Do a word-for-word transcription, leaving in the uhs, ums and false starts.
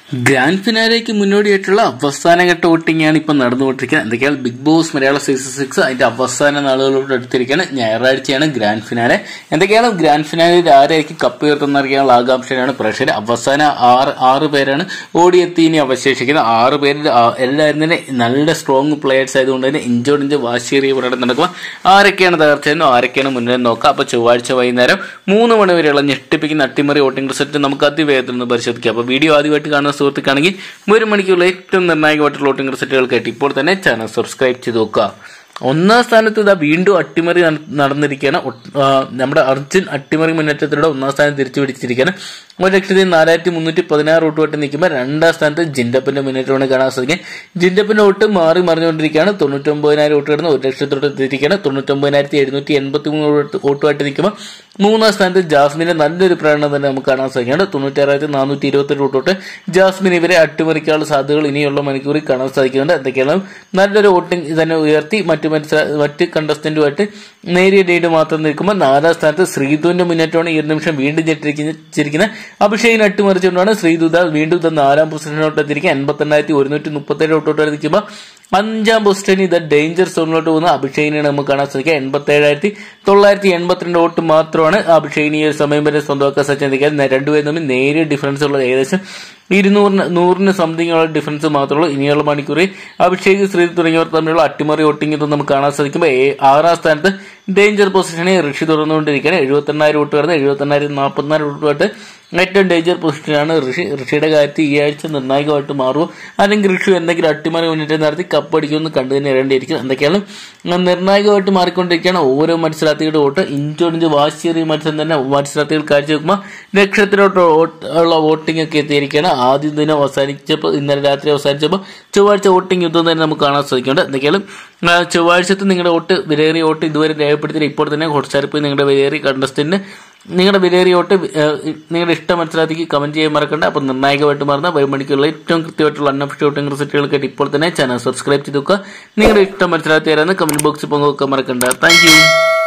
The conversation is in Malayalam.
ഗ്രാൻഡ് ഫിനാലേക്ക് മുന്നോടിയായിട്ടുള്ള അവസാനഘട്ട വോട്ടിംഗാണ് ഇപ്പം നടന്നുകൊണ്ടിരിക്കുന്നത്. എന്തൊക്കെയാണ് Bigg Boss Malayalam season six അതിന്റെ അവസാന നാളുകളോട് അടുത്തിരിക്കുകയാണ്. ഞായറാഴ്ചയാണ് ഗ്രാൻഡ് ഫിനാലെ. എന്തൊക്കെയാണ് ഗ്രാൻഡ് ഫിനാലിൽ ആരായിരിക്കും കപ്പ് ഉയർത്തുന്നറിയാനുള്ള ആകാംക്ഷയാണ് പ്രേക്ഷകർ. അവസാന ആറ് ആറ് പേരാണ് ഓടിയെത്തി ഇനി അവശേഷിക്കുന്നത്. ആറ് പേരിൽ എല്ലാവരും തന്നെ നല്ല സ്ട്രോങ് പ്ലേയേഴ്സ് ആയതുകൊണ്ട് തന്നെ ഇഞ്ചോട് ഇഞ്ച് വാശിയേറിയ പോരാട്ടം നടക്കുക. ആരൊക്കെയാണ് തകർച്ചയെന്നോ ആരൊക്കെയാണ് മുന്നിൽ നോക്കാം. അപ്പോൾ ചൊവ്വാഴ്ച വൈകുന്നേരം മൂന്ന് മണി വരെയുള്ള ഞെട്ടിപ്പിക്കുന്ന അട്ടിമറി വോട്ടിംഗ് റിസൾട്ട് നമുക്ക് അതിവേഗത്തിൽ നിന്ന് പരിശോധിക്കാം. അപ്പോൾ വീഡിയോ ആദ്യമായിട്ട് കാണുന്ന സുഹൃത്തുക്കാണെങ്കിൽ ഒരു മണിക്കുള്ള ഏറ്റവും നിർണായകമായിട്ടുള്ള വോട്ടിംഗ് റിസൾട്ടുകൾക്കായിട്ട് ഇപ്പോൾ തന്നെ ചാനൽ സബ്സ്ക്രൈബ് ചെയ്ത് നോക്കുക. ഒന്നാം സ്ഥാനത്ത് ഇതാ വീണ്ടും അട്ടിമറി നടന്നിരിക്കുകയാണ്. നമ്മുടെ അർജുൻ അട്ടിമറി മുന്നേറ്റത്തിലൂടെ ഒന്നാം സ്ഥാനം തിരിച്ചു പിടിച്ചിരിക്കുകയാണ്. ഒരു ലക്ഷത്തി നാലായിരത്തി മുന്നൂറ്റി പതിനാറ് വോട്ട് വോട്ട് നിൽക്കുമ്പോൾ രണ്ടാം സ്ഥാനത്ത് ജിൻഡപ്പന്റെ മുന്നേറ്റമാണ് കാണാൻ സാധിക്കുക. ജിൻഡപ്പന്റെ വോട്ട് മാറി മറിഞ്ഞുകൊണ്ടിരിക്കുകയാണ്. തൊണ്ണൂറ്റൊമ്പതിനായിരം വോട്ട് കിടന്ന് ഒരു ലക്ഷത്തോട്ട് എത്തിയിരിക്കുകയാണ്. തൊണ്ണൂറ്റൊമ്പതിനായിരത്തി എഴുന്നൂറ്റി എൺപത്തി മൂന്ന് വോട്ടുമായിട്ട് നിൽക്കുമ്പോൾ മൂന്നാം സ്ഥാനത്ത് ജാസ്മിന്റെ നല്ലൊരു പ്രകടനം തന്നെ നമുക്ക് കാണാൻ സാധിക്കുകയാണ്. തൊണ്ണൂറ്റാറായിരത്തി നാനൂറ്റി ഇരുപത്തെട്ട് വോട്ടോട്ട് ജാസ്മിൻ ഇവരെ അട്ടിമറിക്കാനുള്ള സാധ്യതകൾ ഇനിയുള്ള മണിക്കൂറിൽ കാണാൻ സാധിക്കുന്നുണ്ട്. എന്തൊക്കെയാണ് നല്ലൊരു വോട്ടിംഗ് തന്നെ ഉയർത്തി മറ്റു മത്സര മറ്റ് കണ്ടസ്റ്റന്റുമായിട്ട് നേരിയ ലീഡ് മാത്രം നിൽക്കുമ്പോൾ നാലാം സ്ഥാനത്ത് ശ്രീധുവിന്റെ മുന്നേറ്റമാണ് ഈ ഒരു നിമിഷം വീണ്ടും ഞെട്ടിരിക്കുന്ന അഭിഷേകിനെ അട്ടിമറിച്ചുകൊണ്ടാണ് ശ്രീധുത വീണ്ടും ഇത് നാലാം പൊസിഷനിലോട്ട് എത്തിയിരിക്കുക. എൺപത്തെണ്ണായിരത്തി ഒരുന്നൂറ്റി മുപ്പത്തേഴ് വോട്ടോട്ട് നിൽക്കുമ്പോൾ അഞ്ചാം പൊസിഷനിൽ ഇത് ഡേഞ്ചർ സോണിലോട്ട് പോകുന്ന അഭിഷേകിനെയാണ് നമുക്ക് കാണാൻ സാധിക്കുക. എൺപത്തി ഏഴായിരത്തി തൊള്ളായിരത്തി എൺപത്തിരണ്ട് വോട്ട് മാത്രമാണ് അഭിഷേകിന് ഈ ഒരു സമയം വരെ സ്വന്തമാക്കാൻ സാധിക്കാൻ. രണ്ടുപേരും തമ്മിൽ നേരിയ ഡിഫറൻസ് ഉള്ളത് ഏകദേശം ഇരുന്നൂറിന് നൂറിന് സംതിങ് ഉള്ള ഡിഫറൻസ് മാത്രമുള്ളൂ. ഇനിയുള്ള മണിക്കൂറിൽ അഭിഷേക് ശ്രീ തുടങ്ങിയവർ തമ്മിലുള്ള അട്ടിമറി വോട്ടിംഗ് ഇതൊന്നും നമുക്ക് കാണാൻ സാധിക്കുമ്പോൾ ആറാം സ്ഥാനത്ത് ഡേഞ്ചർ പൊസിഷനെ ഋഷി തുറന്നുകൊണ്ടിരിക്കുകയാണ്. എഴുപത്തി എണ്ണായിരം വോട്ട് വരുന്നത് എഴുപത്തി എണ്ണായിരത്തി നാൽപ്പത്തിനാല് വോട്ടുമായിട്ട് ഏറ്റവും ഡേഞ്ചർ പൊസിഷനാണ് ഋഷി. ഋഷിയുടെ കാര്യത്തിൽ ഈ ആഴ്ച നിർണായകമായിട്ട് മാറുമോ അല്ലെങ്കിൽ ഋഷി എന്തെങ്കിലും അട്ടിമറി മുന്നേറ്റം നടത്തി കപ്പടിക്കുമെന്ന് കണ്ടു തന്നെ വരേണ്ടിയിരിക്കും. എന്തൊക്കെയാണ് നിർണായകമായിട്ട് മാറിക്കൊണ്ടിരിക്കുകയാണ് ഓരോ മത്സരാർത്ഥികളുടെ വോട്ട്. ഇഞ്ചോടിഞ്ച് വാശിയേറിയ മത്സരം തന്നെ മത്സരാർത്ഥികൾ കാഴ്ചവെക്കുമ്പോൾ ലക്ഷത്തിലോട്ട് ഉള്ള വോട്ടിംഗ് ഒക്കെ എത്തിയിരിക്കുകയാണ്. ആദ്യ ദിനം അവസാനിച്ചപ്പോൾ ഇന്നലെ രാത്രി അവസാനിച്ചപ്പോൾ ചൊവ്വാഴ്ച വോട്ടിംഗ് യുദ്ധം തന്നെ നമുക്ക് കാണാൻ സാധിക്കുന്നുണ്ട്. എന്തൊക്കെയാണ് ചൊവ്വാഴ്ചത്തെ നിങ്ങളുടെ വോട്ട് വിലയേറിയ വോട്ട് ഇതുവരെ രേഖപ്പെടുത്തി ഇപ്പോൾ തന്നെ ഹോട്ട്സ്റ്റാറിൽ പോയി നിങ്ങളുടെ വിലയേറിയ കണ്ടസ്റ്റന്റിന് നിങ്ങളുടെ വിലയേറിയ വോട്ട് നിങ്ങളുടെ ഇഷ്ട മത്സരാർത്ഥിക്ക് കമന്റ് ചെയ്യാൻ മറക്കണ്ട. അപ്പോൾ നിർണായകമായിട്ട് മാറുന്ന വൈ മണിക്കുള്ള ഏറ്റവും കൃത്യമായിട്ടുള്ള അൺഒഫീഷ്യൽ വോട്ടിംഗ് റിസൾട്ടുകൾക്കായിട്ട് ഇപ്പോൾ തന്നെ ചാനൽ സബ്സ്ക്രൈബ് ചെയ്ത് നോക്കുക. നിങ്ങളുടെ ഇഷ്ട മത്സരാർത്ഥി ആരാന്ന് കമന്റ് ബോക്സിൽ പങ്കുവെക്കാൻ മറക്കണ്ട. Thank U.